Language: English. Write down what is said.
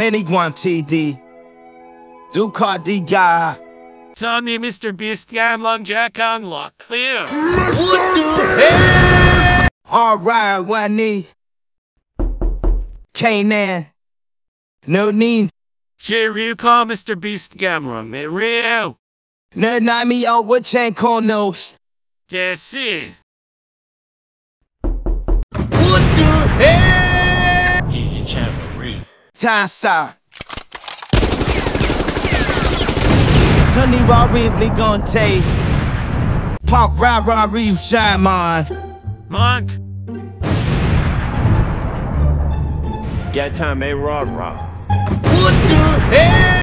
penny one TD. Do cardiga. Tommy, Mr.Beast Gamlong Jack Unlock. Clear. What the hell? Alright, one knee. Kanan. No need. Cheer you call Mr.Beast Gamlong. It real. No, not me, oh, what chain call nose? That's it. What the hell? You champion. Tasa. Tony Raribly gon' take. Pop rah you shine man. Monk. Got time, a rah. What the hell?